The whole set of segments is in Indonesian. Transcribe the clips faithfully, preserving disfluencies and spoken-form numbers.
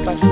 pasti.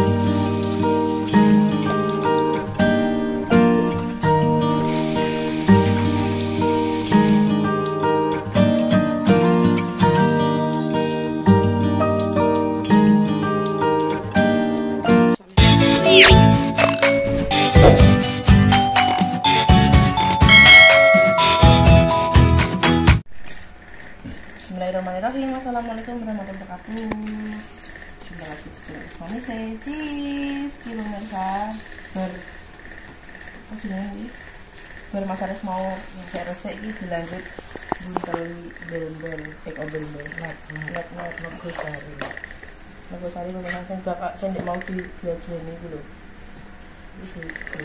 Bismillahirrahmanirrahim. Assalamualaikum warahmatullahi wabarakatuh. Jumpa lagi di channel manis cheese kilo mirsa ber apa jenenge ber Mas Aris mau saya resik iki dilanjut buntel bel-bel tek obel-bel net net net Nogosari Nogosari pemirsa sing bakal sing mau diajeni iki lho iki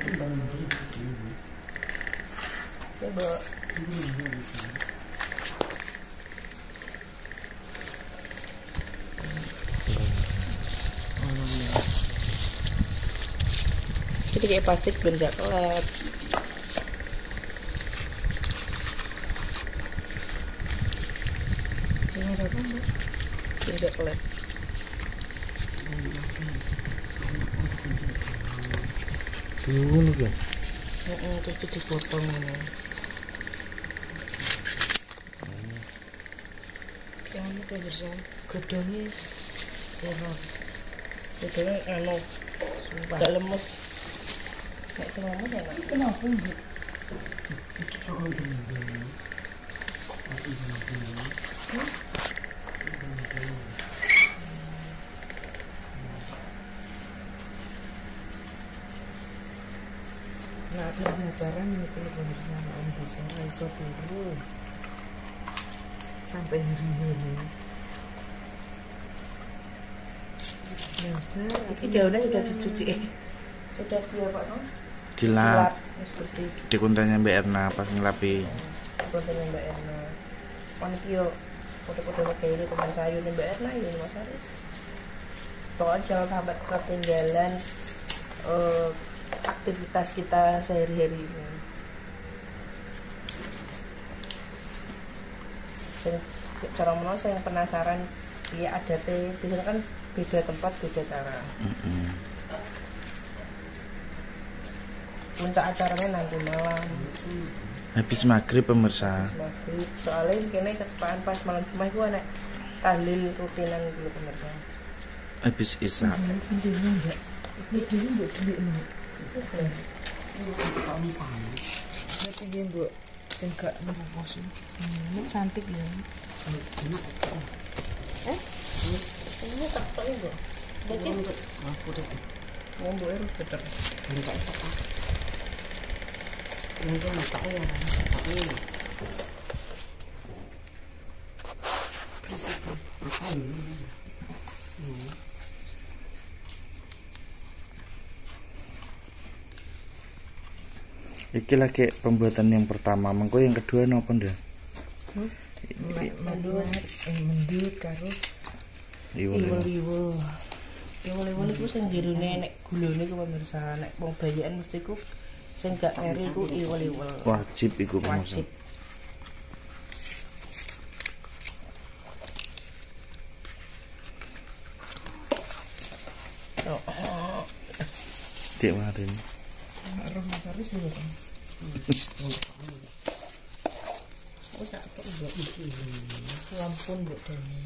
coba jadi kayak plastik belum gak kelep. Ini ada apa mbak? Belum gak kelep. Dulu nih kan? Oh, terus itu dipotong ini. Kamu tuh bisa gedongnya enak. Gedongnya enak, gak lemes. Nek sing lemes enak. Kenapa mbak? Iki kok ngene. Nah, pelajaran ini kalau bersama Om bisa iso dulu sampai hari ini. Nah, ini daunnya sudah dicuci, eh, sudah diapa no? Dilap. Wis bersih. Di kuntanya Mbak Erna pas ngelapi. Kuntanya Mbak Erna. Kon iki yo foto-foto kayak teman saya nih Mbak Erna ini Mas Aris. Pokoknya jangan sampai ketinggalan uh, aktivitas kita sehari-hari ini. Saya cara menawa saya penasaran ya ada teh, biasanya kan beda tempat beda cara. Mm-hmm. Puncak acaranya nanti malam. Habis maghrib pemirsa. Habis maghrib. Soalnya kena ketepaan pas malam Jumat itu anak tahlil rutinan dulu pemirsa. Habis isya. Ini enggak. Ini dulu mbak beli ini. Kok misalnya? Berarti dia mbak enggak merupakan ini cantik ya. Enak kok. Eh? Ini tak tahu mbak. Jadi aku udah mau mbak harus betul. enggak apa. Ini kan tak ya, tak ini. Berisik. Apa ini? Iki lagi pembuatan yang pertama, mengko yang kedua napa ndak? Hmm? Mendut, eh mendut karo iwel-iwel. Iwel-iwel iku sing jerone nek gulone ku pemirsa, nek wong bayakan mesti ku sing gak eri ku iwel-iwel. Wajib iku pemirsa. Wajib. Oh. Dik marin. Roh Mas Aris lho kan. Oh sak kok mbok iki. Lampun mbok dene.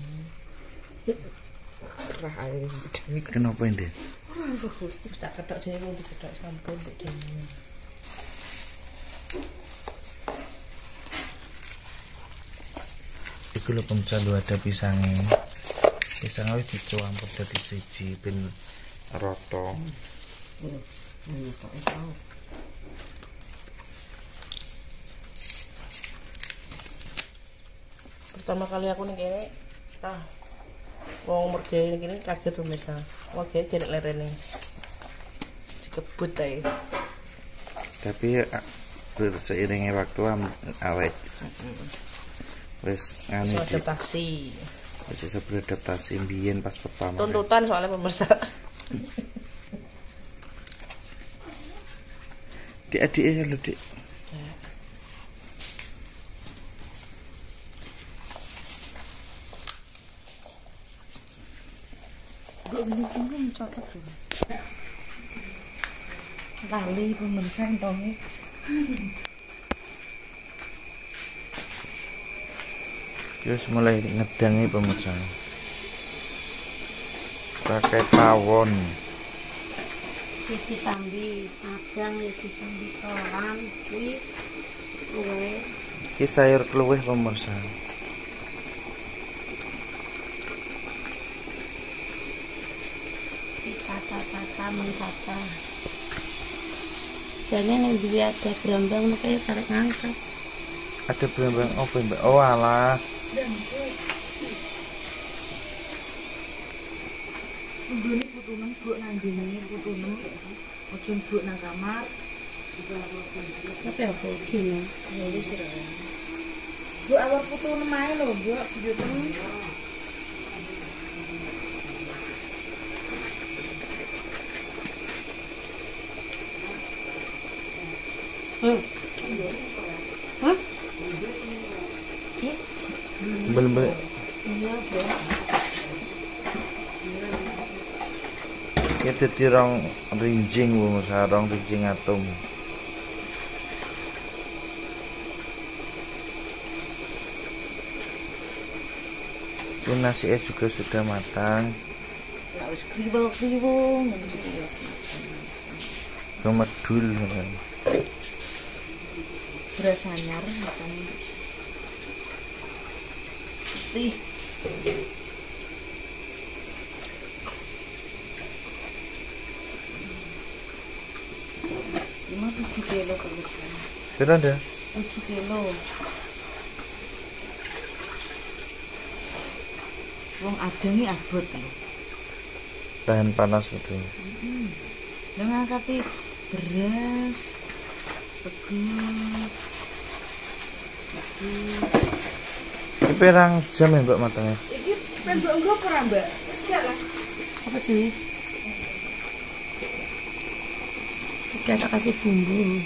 Rah ae dene. Kenapa ini? Wis tak ketok dene wong diketok sampun mbok dene. Iku lho pemirsa lu ada pisangnya. Pisangnya wis dicampur dadi siji ben rata. Ini tak tahu. Pertama kali aku ning kene ah wong mergawe ning kene kaget pemirsa. Wong gawe jenek lerene. Dikebut ae. Tapi seiringnya waktu awet. Wis ngene iki. Adaptasi. Wis iso beradaptasi mbiyen pas pertama. Tuntutan soalnya pemirsa. Dik adik ya lho dik. Lali pemirsa entongnya. Terus mulai ngedangi pemirsa. Pakai tawon. Wiji sambi, magang wiji sambi kolam, kuwi kuwe. Iki sayur kluwih pemirsa. Tata-tata mentata. Jane ning duwe ada brambang kaya karek ngangkat. Ada brambang apa mbak? Oh alah. Nggone putunem buk nang dene putunem. Ojo buk nang kamar. Tapi apa gini? Ya wis ora. Bu awak putunem ae lho, Bu. Putunem. Hmm. Hah? Bel-bel. Iya, Bu. Iki dadi rong rinjing pemirsa, rong rinjing atom. Ini nasinya juga sudah matang. Ya wis kriwel-kriwel ngene iki wis. Kemedul. Beras anyar makan. Ih. Lima tujuh kilo kalau sekarang. Kira ada? Tujuh kilo. Wong adangi abot lho. Tahan panas itu. Heeh. Lah ngangkati beras, seger. Ini perang jam ya mbak matangnya? Iki pen mbok nggo ora, Mbak? Wis gak lah. Apa jenenge? Kita kasih bumbu.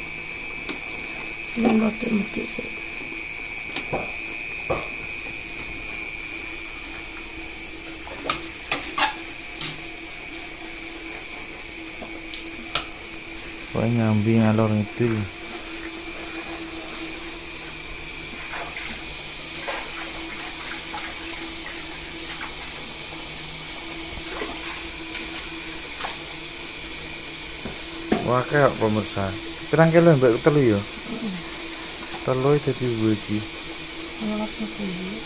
Ini meduk-meduk sih. Wah nyambi ngalor ngidul. Wah kayak pemirsa. Pirang kilo mbak telu ya? Telu dadi iki. Ngelap bumbu.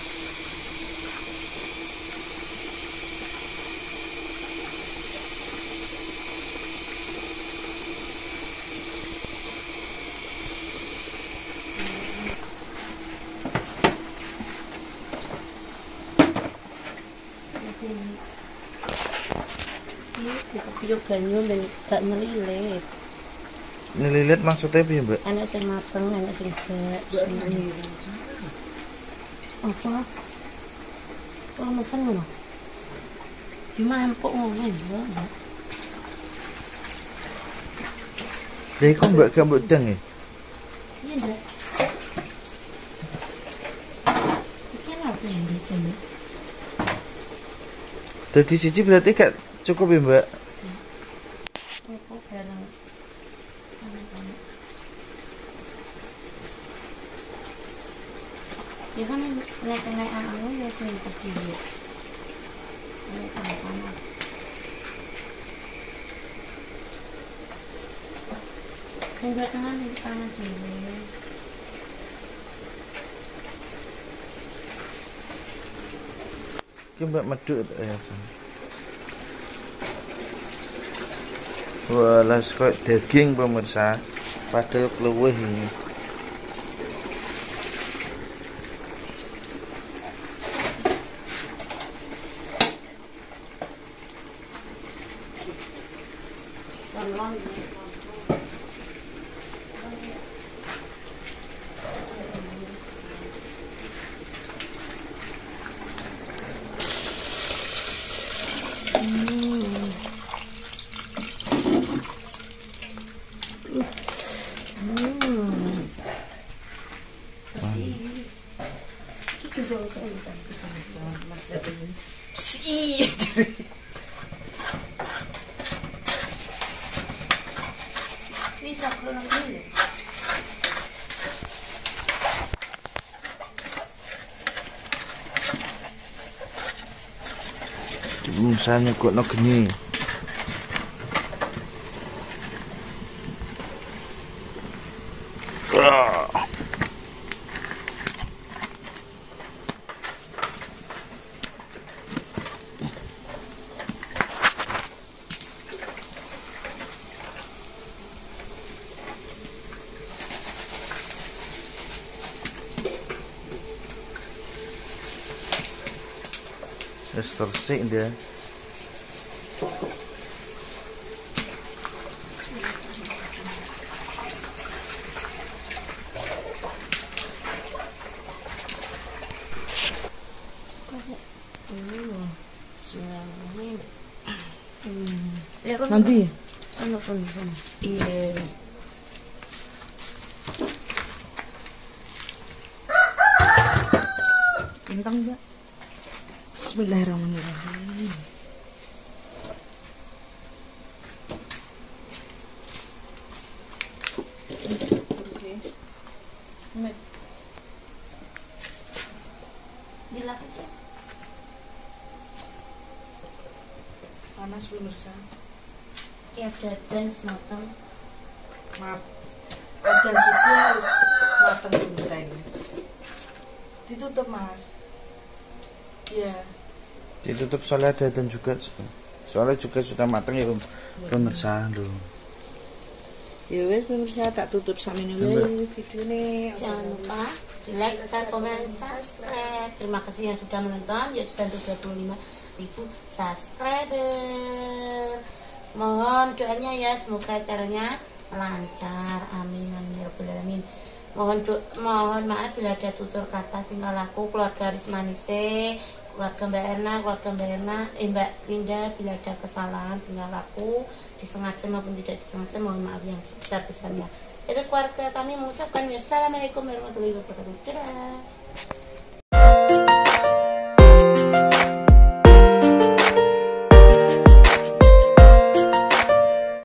Piye banyu ben gak nyelilit. Nyelilit maksudnya piye mbak? Enak sing mateng, enak sing gak. Apa? Kalau mesen ngono. Cuma empuk ngono ya. Lah iku mbak gak mbok dang ya? Iya ndak. Iki lha apa yang dicene? Dadi siji berarti gak cukup ya mbak? Cukup barang. Ya kan naik-naik anu ya sing kecil. Ini panas. Sing tengah ini panas dulu. Iki mbak meduk ya san. Wah, las kok daging pemirsa. Padahal kluwih ini. sakro nang ngene. Misalnya kok no geni. Wis tersik dia. Nanti Ano pun pun. iya. Bintang Mbak. Bismillahirrahmanirrahim. Dilak aja. Panas pemirsa. Tiap dadan sematang. Maaf. Ada suku harus matang pemirsa ini. Ditutup Mas. Iya. Ditutup soalnya ada dan juga soalnya juga sudah matang ya Om. Pemirsa dulu. Ya wes pemirsa tak tutup sampe ini video ini. Jangan lupa di like, share, komen, subscribe. Terima kasih yang sudah menonton. Ya sudah dua puluh lima ribu subscriber. Mohon doanya ya, semoga acaranya lancar. Amin amin ya rabbal alamin. Mohon do, mohon maaf bila ada tutur kata tingkah laku keluarga Risma Nise, keluarga Mbak Erna, keluarga Mbak Erna, eh Mbak Linda, bila ada kesalahan tingkah laku disengaja maupun tidak disengaja, mohon maaf yang sebesar-besarnya. Itu keluarga kami mengucapkan wassalamualaikum warahmatullahi wabarakatuh. Dadah.